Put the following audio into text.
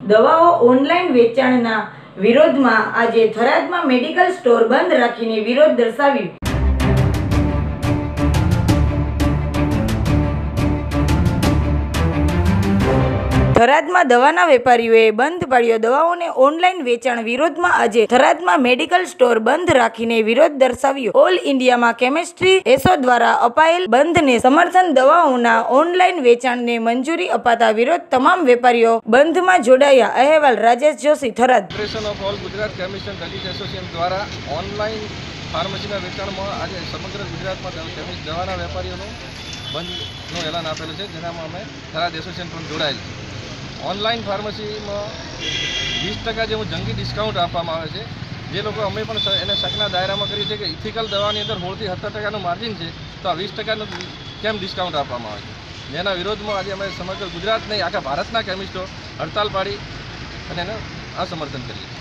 દવાઓ ઓનલાઈન વેચાણના વિરોધમાં આજે થરાદમાં મેડિકલ સ્ટોર બંધ રાખીને વિરોધ દર્શાવ્યો। થરાદમાં દવાના વેપારીઓએ બંધ પાડ્યો દવાઓને ઓનલાઈન વેચાણ વિરોધમાં આજે થરાદમાં મેડિકલ સ્ટોર બંધ રાખીને વિરોધ દર્શાવ્યો। ઓલ ઇન્ડિયામાં કેમિસ્ટ્રી એસો દ્વારા અપાયેલ બંધને સમર્થન દવાઓના ઓનલાઈન વેચાણને મંજૂરી અપાતા વિરોધ તમામ વેપારીઓ બંધમાં જોડાયા। અહેવાલ Rajesh Joshi, Tharad. Federation of all Gujarat chemist and dentist association દ્વારા ઓનલાઈન ફાર્મસીના વેચાણમાં આજે સમગ્ર ગુજરાતમાં કેમિસ્ટ દવાના વેપારીઓનું બંધનું એલાન આપેલું છે, જેનામાં અમે થરાદ એસોસિએશન પણ જોડાયેલ છે। ઓનલાઈન ફાર્મસીમાં 20% જેવું જંગી ડિસ્કાઉન્ટ આપવામાં આવે છે, જે લોકો અમે પણ એને શકના દાયરામાં કરી છે કે ઇથિકલ દવાની અંદર 16 થી 17% માર્જિન છે, તો આ 20%નું કેમ ડિસ્કાઉન્ટ આપવામાં આવે છે, જેના વિરોધમાં આજે અમે સમગ્ર ગુજરાત નહીં આખા ભારતના કેમિસ્ટો હડતાલ પાડી અને એને અસમર્થન કરીએ છીએ।